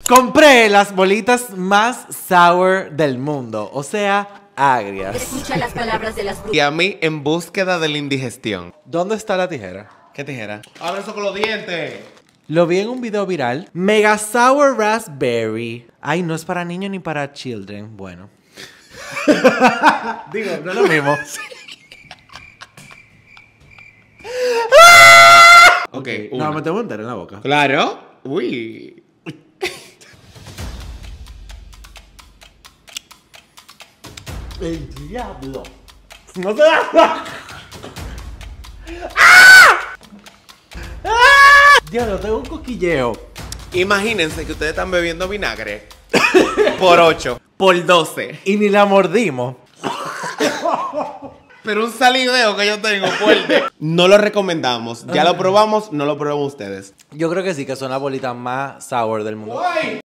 Compré las bolitas más sour del mundo, o sea, agrias. Escucha las palabras de las Y brujas. a mí en búsqueda de la indigestión. ¿Dónde está la tijera? ¿Qué tijera? Abre eso con los dientes. Lo vi en un video viral. Mega Sour Raspberry. Ay, no es para niños ni para children. Bueno. Digo, no es lo mismo. Ok, No, me tengo que meter en la boca. Claro. Uy. El diablo. No te da. Diablo, tengo un cosquilleo. Imagínense que ustedes están bebiendo vinagre por 8, por 12. Y ni la mordimos. Pero un saliveo que yo tengo fuerte. No lo recomendamos. Ya lo probamos, no lo probamos ustedes. Yo creo que sí, que son las bolitas más sour del mundo.